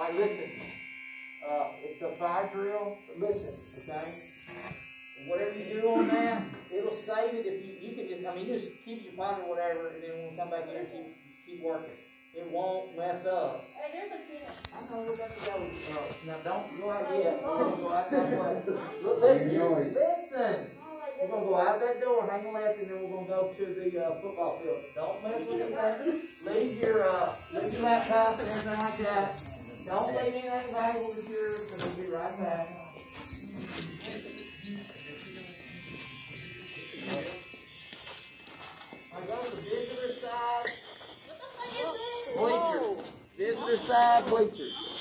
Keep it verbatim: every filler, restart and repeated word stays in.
All right, listen. Uh, it's a fire drill, but listen, okay? Whatever you do on that, it'll save it if you, you can just, I mean, you just keep your pocket or whatever, and then when we come back here, keep, keep working. It won't mess up. Hey, there's a kid. I know we're about to go. Uh, now, don't go out yet. We're going to go out that way. Look, listen, listen. We're going to go out that door, hang left, and then we're going to go to the uh, football field. Don't mess with anything. Leave your, uh, leave your laptop and everything like that. Don't leave anything valuable with yours, because we'll be right back. I go to the visitor side. Bleachers. Visitor side bleachers.